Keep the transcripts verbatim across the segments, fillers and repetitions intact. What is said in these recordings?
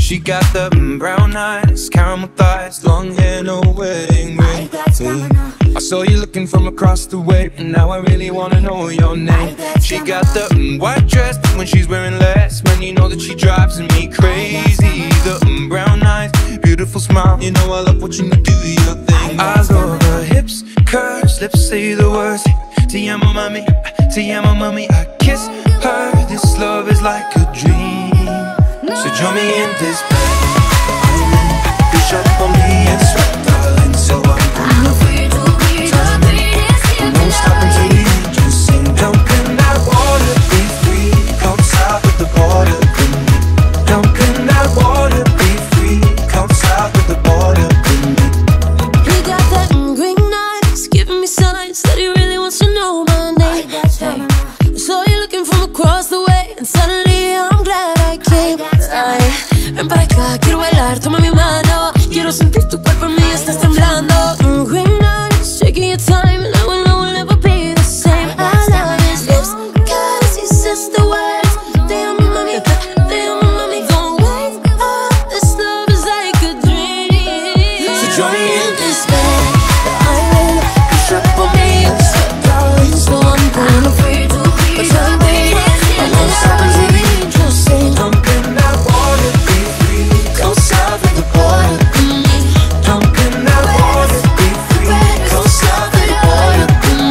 She got the mm, brown eyes, caramel thighs, long hair, no wedding ring. Hey. I saw you looking from across the way, and now I really wanna know your name. She got the mm, white dress, but when she's wearing less, man, you know that she drives me crazy. The mm, brown eyes, beautiful smile, you know I love watching you do your thing. I love her hips, curves, lips say the words. Te amo mami, te amo mami. I kiss her, this love is like a dream. So join me in this bed, I'm in. Push up on me and sweat, darling. So I'm gonna free to be the greatest. I won't stop until the angels sing. Jump in that water, be free. Come south of the border with me. Jump in that water, be free. Come south of the border with me. He got that green eyes, giving me signs that he really wants to know my name. Hey, so you're looking from across the way, and suddenly I'm glad I came. Ay, ven para acá, quiero bailar, toma mi mano. Quiero sentir tu cuerpo en mí, estás temblando. mm, Green eyes, taking your time, and I will know we'll never be the same. I love his lips, cause he says the words. Te amo mami, te amo mami. Don't wake up, this love is like a dream. So join me in this bed I'm in. Push up on me and sweat, darling. So I'm gonna free to be the greatest. I won't stop until the angels sing. Jump in that water, be free. Come south of the border. Jump in that water, be free. Come south of the border.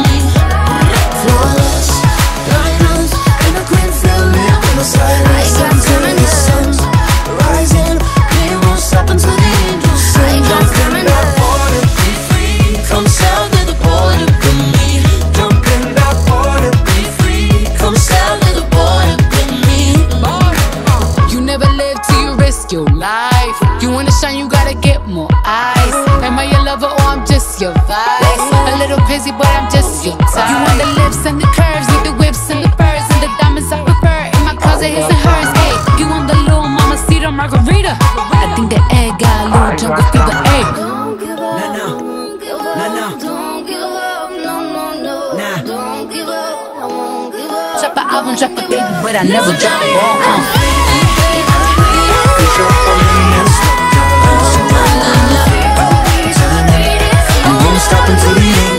Flawless diamonds and a green feeling on my side. I got time the sun's rising. We won't stop until the angels sing. Jump in that water, be free. Come south of the border with me. Jump in that water, be free. Come south of the border with me. You never live till you risk your life. You wanna shine, you gotta get more eyes. Am I your lover or I'm just your vice? A little busy, but I'm just your type. You want the lips and the curves, need the whips and the furs and the diamonds I prefer. In my closet, his and hers. Hey, you want the little mamacita margarita? I think the egg got a little jungle fever. Hey, Don't give up, Nah, no. don't give Nah, up, no. don't give up, no, no, no. Nah. Don't give up, I won't give up. drop an album, drop a baby, but I never drop a ball. Uh. Push up on me and sweat, darling. So I'm gonna free to be the greatest. I won't stop until the end.